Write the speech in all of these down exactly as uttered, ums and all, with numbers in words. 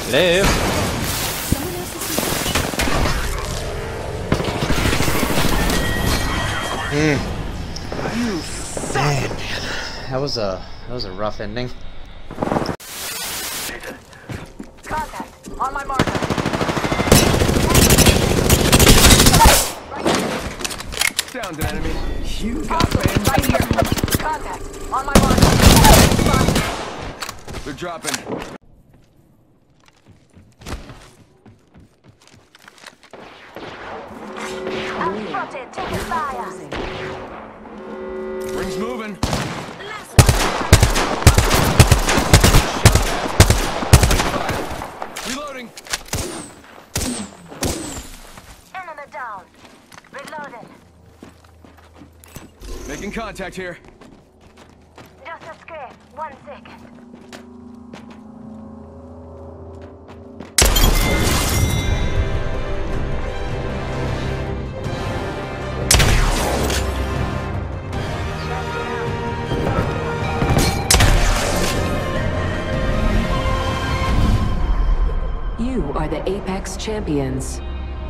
Hello? Mm. Man, man, that was a that was a rough ending. Contact on my marker. Downed an enemy. You got banned. Right here. Contact on my marker. They're dropping. Spotted. Taking fire. Ring's moving. Reloading. Enemy down. Reloading. Making contact here. Just a scrape. One second. You are the Apex Champions.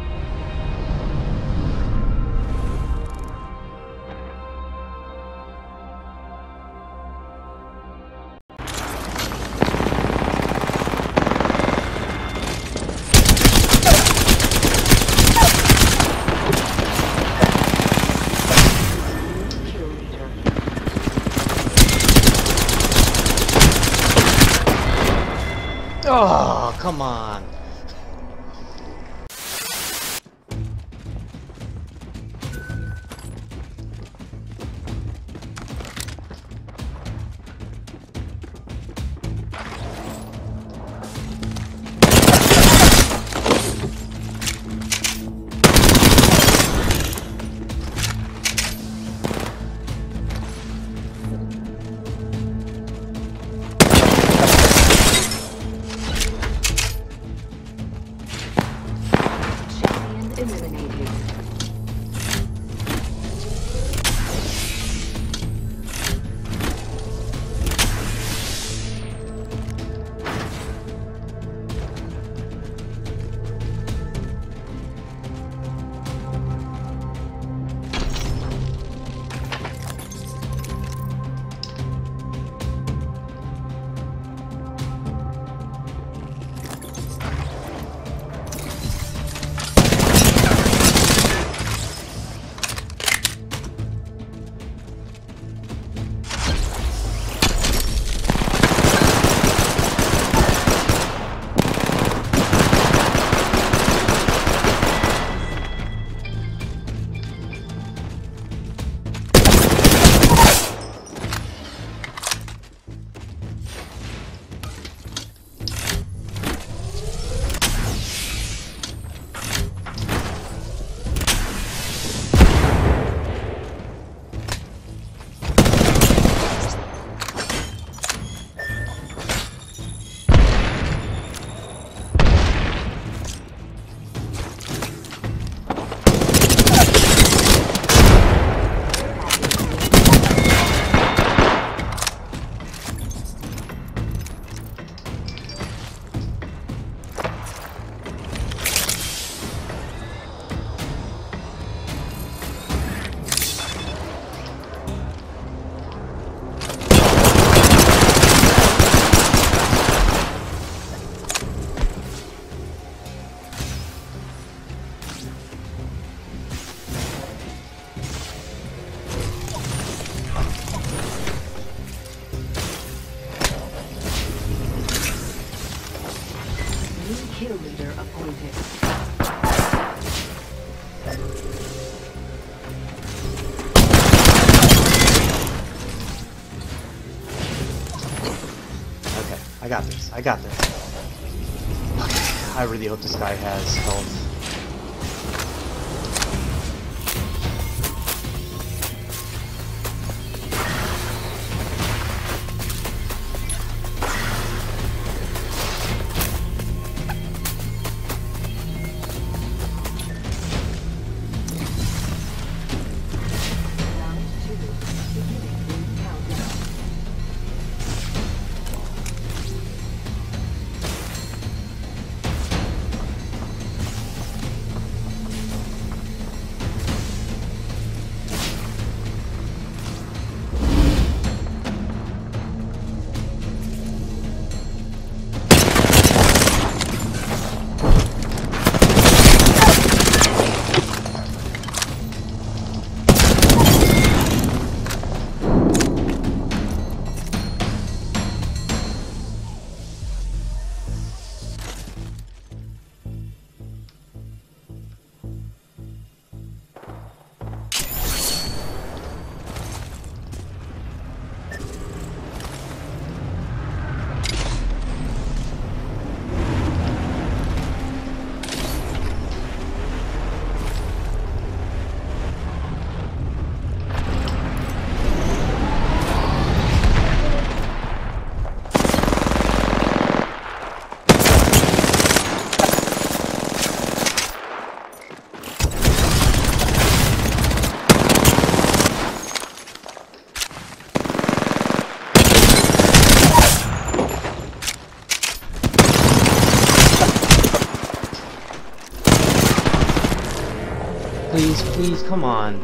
Oh, come on. Kill leader appointed. Okay, I got this. I got this. Okay, I really hope this guy has health. please, come on.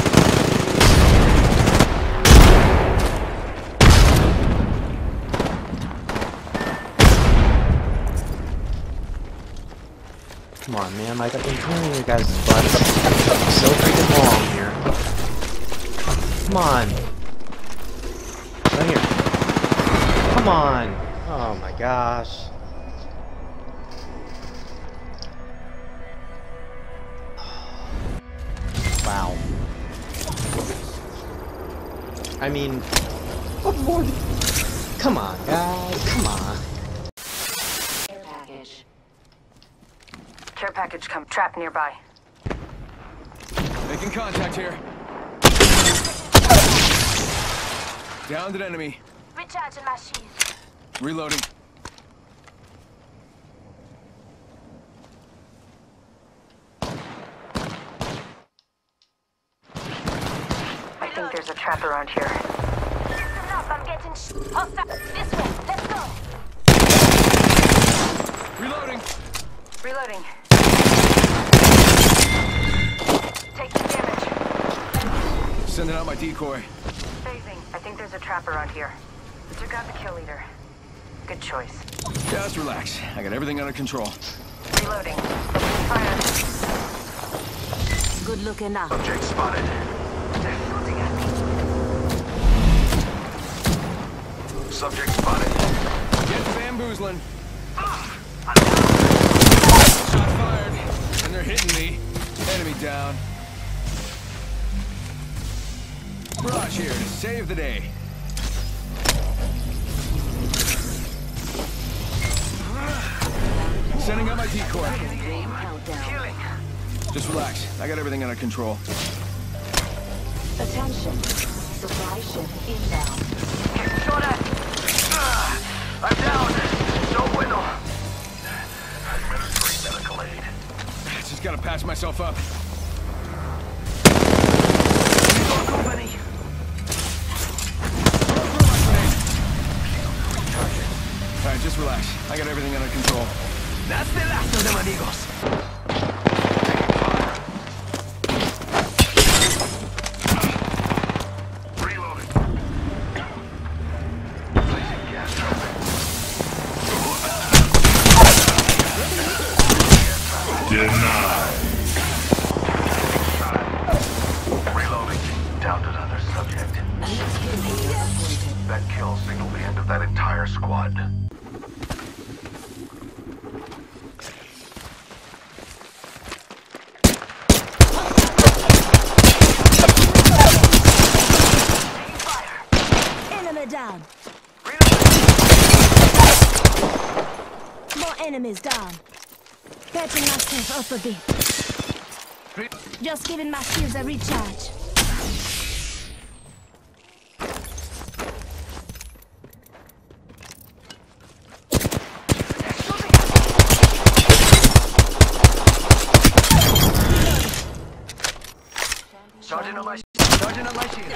Come on, man, like I've been killing your guys' butts so freaking long here. Come on. Right here. Come on. Oh my gosh. Wow. I mean, what more? Come on, guys. Come on. Care package. Care package come trapped nearby. Making contact here. Downed an enemy. Recharging my shield. Reloading. I think there's a trap around here. Listen up, I'm getting sh- hostile. This way, let's go. Reloading. Reloading. Taking damage. Sending out my decoy. Phasing. I think there's a trap around here. Took out the kill leader. Good choice. Just relax. I got everything under control. Reloading. Opening fire. Good looking now. Object spotted. They're shooting at me. Subject spotted. Get bamboozling. Shot fired. And they're hitting me. Enemy down. Barrage here to save the day. Sending out my decoy. Healing. Just relax. I got everything under control. Attention. Supply ship inbound. Getting shot at. I'm down. No bueno. Administering medical aid. Just gotta patch myself up. Company. Alright, just relax. I got everything under control. That's the last of them, amigos. Reloading. Placing gas traffic. Denied. Reloading. Down to another subject. That kill signaled the end of that entire squad. Down. More enemies down. Patching myself up a bit. Just giving my shields a recharge. Sergeant on my Sergeant on my shield.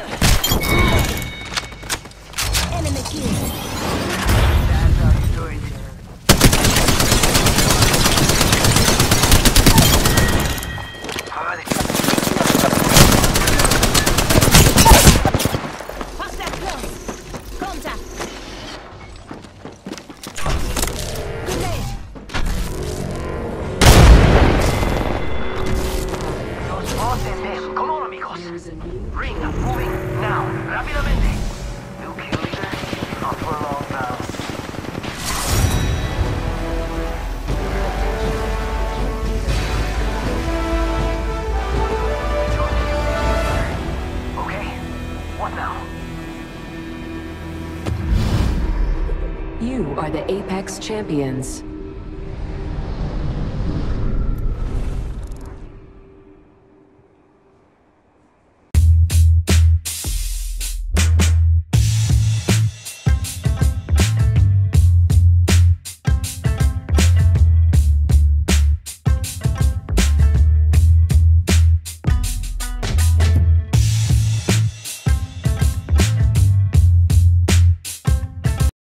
Enemy killed. That's how you do it. Hostile close. Contact. Grenade. Los voces, come on, amigos. Ring, moving, now, rápidamente. New kill leader, not for long now. Okay, what now? You are the Apex Champions.